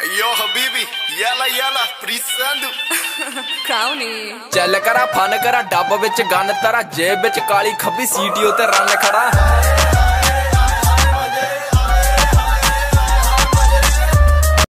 Yo Habibi, yalla yalla, precisando Crowny ਚੱਲ ਕਰਾ fun ਕਰਾ ਡੱਬ ਵਿੱਚ ਗੰਨ ਤਰਾ ਜੇਬ ਵਿੱਚ ਕਾਲੀ ਖੱਬੀ ਸੀਟੀਓ ਤੇ ਰਨ ਖੜਾ